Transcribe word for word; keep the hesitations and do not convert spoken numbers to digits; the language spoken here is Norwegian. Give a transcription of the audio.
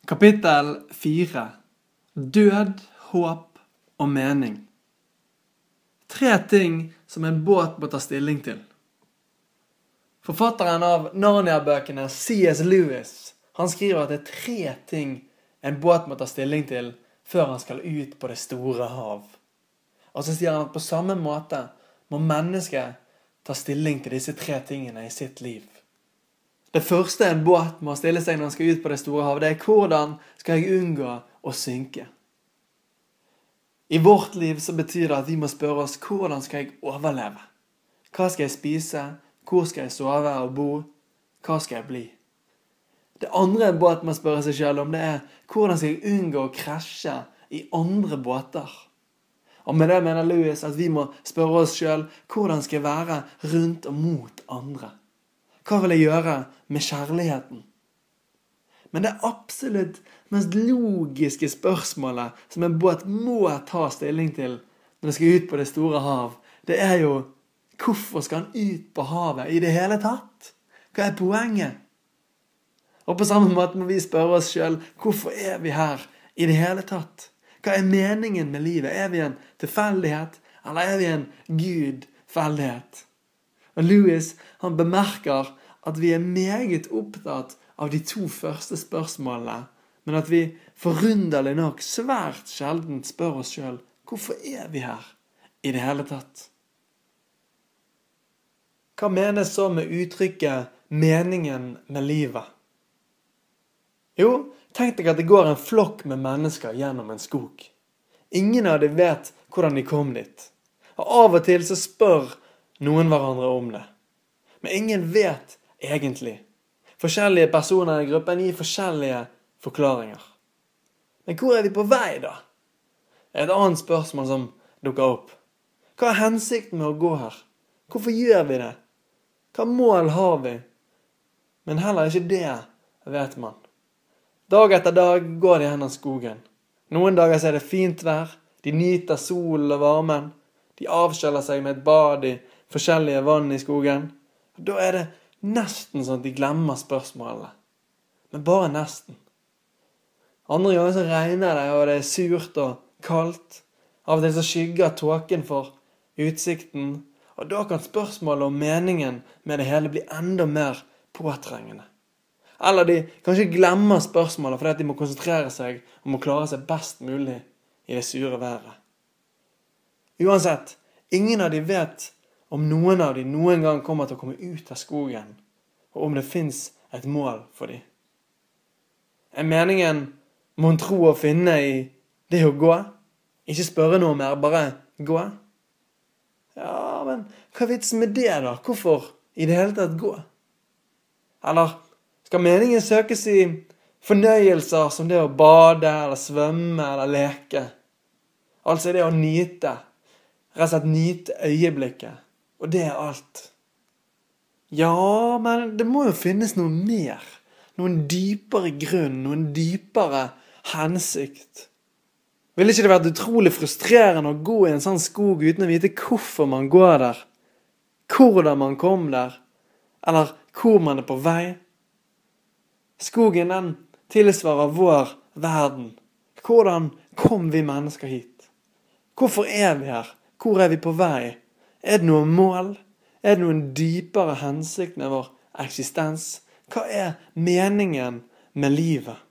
Kapittel fire. Død, håp og mening. Tre ting som en båt må ta stilling til. Forfatteren av Narnia-bøkene, C S Lewis, han skriver at det er tre ting en båt må ta stilling til før han skal ut på det store hav. Og så sier han at på samme måte må mennesket ta stilling til disse tre tingene i sitt liv. Det første en båt må stille seg når han skal ut på det store hav, det er hvordan skal jeg unngå å synke? I vårt liv så betyr det at vi må spørre oss, hvordan skal jeg overleve? Hva skal jeg spise? Hvor skal jeg sove og bo? Hva skal jeg bli? Det andre en båt må spørre seg selv om, det er hvordan skal jeg unngå å krasje i andre båter? Og med det mener Lewis at vi må spørre oss selv, hvordan skal jeg være rundt og mot andre? Hva vil jeg gjøre med kjærligheten? Men det absolutt mest logiske spørsmålet som en båt må ta stilling til når den skal ut på det store hav, det er jo, hvorfor skal han ut på havet i det hele tatt? Hva er poenget? Og på samme måte må vi spørre oss selv, hvorfor er vi her i det hele tatt? Hva er meningen med livet? Er vi en tilfeldighet, eller er vi en gudfeldighet? Og Lewis, han bemerker at vi er meget opptatt av de to første spørsmålene, men at vi forunderlig nok svært sjelden spør oss selv, hvorfor er vi her i det hele tatt? Hva menes så med uttrykket meningen med livet? Jo, tenk deg at det går en flokk med mennesker gjennom en skog. Ingen av dem vet hvordan de kom dit. Og av og til så spør noen hverandre om det. Men ingen vet egentlig. Forskjellige personer i gruppen gir forskjellige forklaringer. Men hvor er vi på vei da? Et annet spørsmål som dukker opp. Hva er hensikten med å gå her? Hvorfor gjør vi det? Hva mål har vi? Men heller ikke det vet man. Dag etter dag går de gjennom skogen. Noen dager så er det fint vær. De nyter solen og varmen. De avskjeller seg med et bad i forskjellige vann i skogen. Da er det nesten sånn at de glemmer spørsmålene. Men bare nesten. Andre ganger så regner det, og det er surt og kaldt. Av og til så skygger tåken for utsikten. Og da kan spørsmålet om meningen med det hele bli enda mer påtrengende. Eller de kanskje glemmer spørsmålet fordi de må konsentrere seg om å klare seg best mulig i det sure været. Uansett, ingen av de vet om noen av de noen gang kommer til å komme ut av skogen, og om det finnes et mål for de. Er meningen mon tro å finne i det å gå? Ikke spørre noe mer, bare gå? Ja, men hva er vitsen med det da? Hvorfor i det hele tatt gå? Eller skal meningen søkes i fornøyelser som det å bade, eller svømme, eller leke? Altså det å nyte, rett og slett nyte øyeblikket. Og det er alt. Ja, men det må jo finnes noe mer. Noen dypere grunn, noen dypere hensikt. Vil ikke det vært utrolig frustrerende å gå i en sånn skog uten å vite hvorfor man går der? Hvordan man kom der? Eller hvor man er på vei? Skogen den tilsvarer vår verden. Hvordan kom vi mennesker hit? Hvorfor er vi her? Hvor er vi på vei? Er det noe mål? Er det noen dypere hensikt med vår eksistens? Hva er meningen med livet?